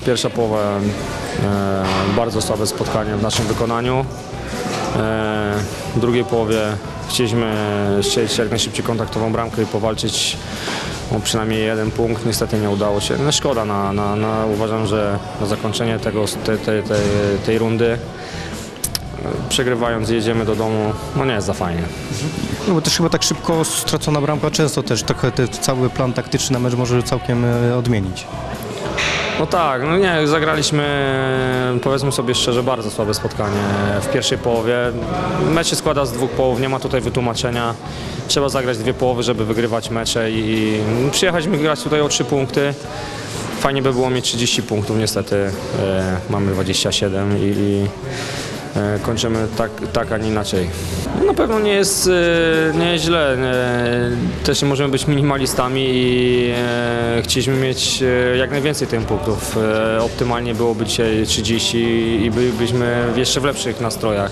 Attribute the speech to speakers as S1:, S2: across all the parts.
S1: Pierwsza połowa bardzo słabe spotkanie w naszym wykonaniu. W drugiej połowie chcieliśmy strzelić jak najszybciej kontaktową bramkę i powalczyć o przynajmniej jeden punkt. Niestety nie udało się. No szkoda, uważam, że na zakończenie tej rundy, przegrywając, jedziemy do domu, no nie jest za fajnie.
S2: No bo też chyba tak szybko stracona bramka często też trochę cały plan taktyczny na mecz może całkiem odmienić.
S1: No tak, no nie, zagraliśmy, powiedzmy sobie szczerze, bardzo słabe spotkanie w pierwszej połowie. Mecz się składa z dwóch połów, nie ma tutaj wytłumaczenia. Trzeba zagrać dwie połowy, żeby wygrywać mecze i przyjechaliśmy grać tutaj o 3 punkty. Fajnie by było mieć 30 punktów, niestety mamy 27 i kończymy tak, a nie inaczej. Na pewno nie jest źle. Też nie możemy być minimalistami i chcieliśmy mieć jak najwięcej tych punktów. Optymalnie byłoby dzisiaj 30 i bylibyśmy jeszcze w lepszych nastrojach.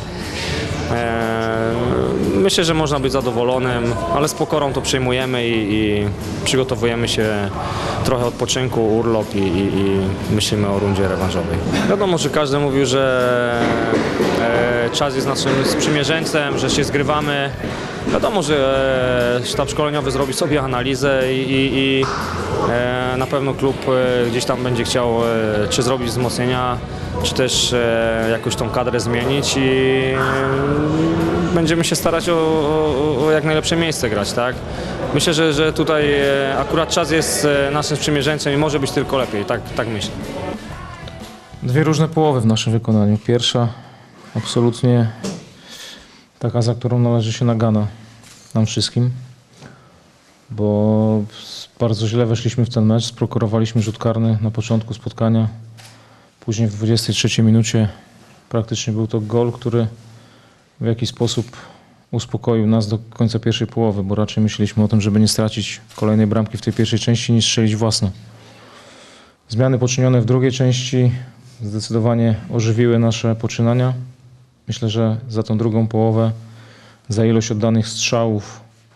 S1: Myślę, że można być zadowolonym, ale z pokorą to przyjmujemy i przygotowujemy się, trochę odpoczynku, urlop i myślimy o rundzie rewanżowej. Wiadomo, że każdy mówił, że czas jest naszym sprzymierzeńcem, że się zgrywamy. Wiadomo, że sztab szkoleniowy zrobi sobie analizę i na pewno klub gdzieś tam będzie chciał czy zrobić wzmocnienia, czy też jakoś tą kadrę zmienić i będziemy się starać o jak najlepsze miejsce grać, tak? Myślę, że tutaj akurat czas jest naszym sprzymierzeńcem i może być tylko lepiej, tak myślę.
S3: Dwie różne połowy w naszym wykonaniu. Pierwsza absolutnie taka, za którą należy się nagana nam wszystkim, bo bardzo źle weszliśmy w ten mecz, sprokurowaliśmy rzut karny na początku spotkania. Później w 23 minucie praktycznie był to gol, który w jakiś sposób uspokoił nas do końca pierwszej połowy, bo raczej myśleliśmy o tym, żeby nie stracić kolejnej bramki w tej pierwszej części, niż strzelić własną. Zmiany poczynione w drugiej części zdecydowanie ożywiły nasze poczynania. Myślę, że za tą drugą połowę, za ilość oddanych strzałów,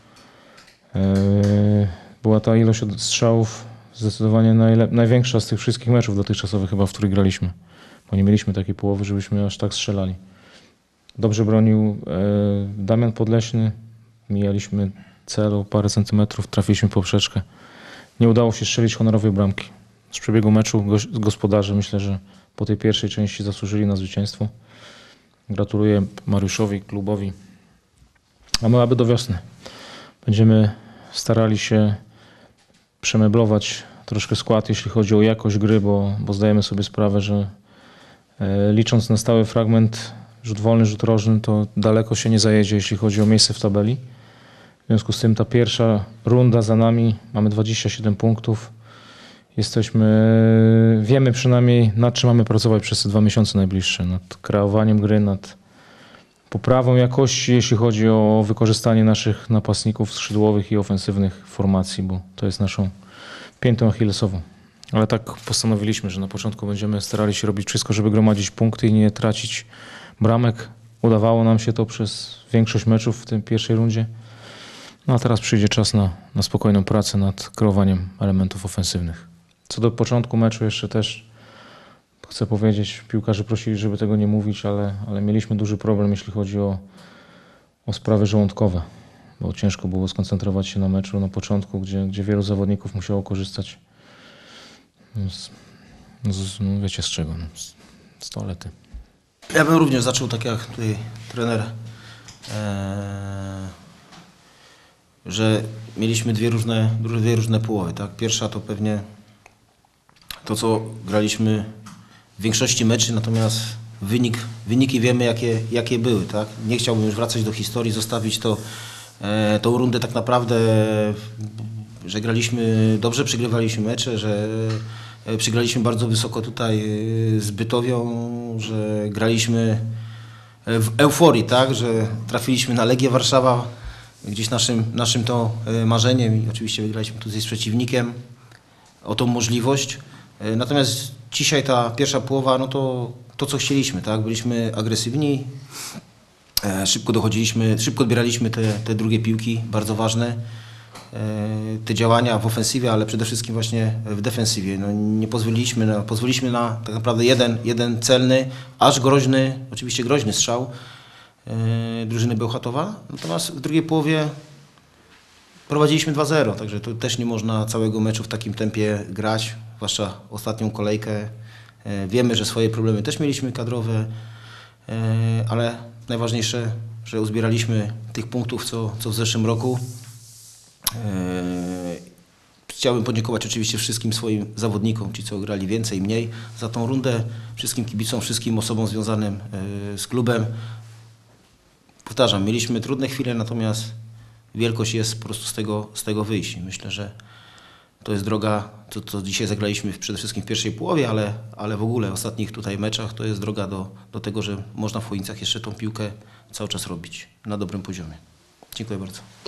S3: była ta ilość strzałów zdecydowanie największa z tych wszystkich meczów dotychczasowych chyba, w których graliśmy. Bo nie mieliśmy takiej połowy, żebyśmy aż tak strzelali. Dobrze bronił Damian Podleśny. Mijaliśmy cel o parę centymetrów, trafiliśmy w poprzeczkę. Nie udało się strzelić honorowej bramki. Z przebiegu meczu gospodarze myślę, że po tej pierwszej części zasłużyli na zwycięstwo. Gratuluję Mariuszowi, klubowi. A my aby do wiosny będziemy starali się przemeblować troszkę skład, jeśli chodzi o jakość gry, bo zdajemy sobie sprawę, że licząc na stały fragment rzut wolny, rzut rożny, to daleko się nie zajedzie, jeśli chodzi o miejsce w tabeli. W związku z tym ta pierwsza runda za nami, mamy 27 punktów. Wiemy przynajmniej, nad czym mamy pracować przez te 2 miesiące najbliższe. Nad kreowaniem gry, nad poprawą jakości, jeśli chodzi o wykorzystanie naszych napastników skrzydłowych i ofensywnych formacji, bo to jest naszą piętą achillesową. Ale tak postanowiliśmy, że na początku będziemy starali się robić wszystko, żeby gromadzić punkty i nie tracić bramek. Udawało nam się to przez większość meczów w tej pierwszej rundzie. No a teraz przyjdzie czas na spokojną pracę nad kreowaniem elementów ofensywnych. Co do początku meczu jeszcze też chcę powiedzieć, piłkarze prosili, żeby tego nie mówić, ale mieliśmy duży problem, jeśli chodzi o sprawy żołądkowe, bo ciężko było skoncentrować się na meczu na początku, gdzie wielu zawodników musiało korzystać wiecie z czego, z toalety.
S4: Ja bym również zaczął tak jak tutaj trener, że mieliśmy dwie różne połowy. Tak? Pierwsza to pewnie to, co graliśmy w większości meczy, natomiast wyniki wiemy, jakie były. Tak? Nie chciałbym już wracać do historii, zostawić tą rundę tak naprawdę, że graliśmy dobrze, przegrywaliśmy mecze, że przegraliśmy bardzo wysoko tutaj z Bytowią, że graliśmy w euforii, tak? Że trafiliśmy na Legię Warszawa, gdzieś naszym to marzeniem i oczywiście wygraliśmy tutaj z przeciwnikiem o tą możliwość. Natomiast dzisiaj ta pierwsza połowa, no to co chcieliśmy, tak? Byliśmy agresywni, szybko dochodziliśmy, szybko odbieraliśmy te drugie piłki, bardzo ważne. te działania w ofensywie, ale przede wszystkim właśnie w defensywie. No, nie pozwoliliśmy na tak naprawdę jeden celny, aż groźny, oczywiście groźny strzał drużyny Bełchatowa. Natomiast w drugiej połowie prowadziliśmy 2-0, także tu też nie można całego meczu w takim tempie grać, zwłaszcza ostatnią kolejkę. Wiemy, że swoje problemy też mieliśmy kadrowe, ale najważniejsze, że uzbieraliśmy tych punktów, co w zeszłym roku. Chciałbym podziękować oczywiście wszystkim swoim zawodnikom, ci co grali więcej, mniej, za tą rundę, wszystkim kibicom, wszystkim osobom związanym z klubem. Powtarzam, mieliśmy trudne chwile, natomiast wielkość jest po prostu z tego wyjść. Myślę, że to jest droga, co dzisiaj zagraliśmy przede wszystkim w pierwszej połowie, ale w ogóle w ostatnich tutaj meczach to jest droga do tego, że można w Chojnicach jeszcze tą piłkę cały czas robić na dobrym poziomie. Dziękuję bardzo.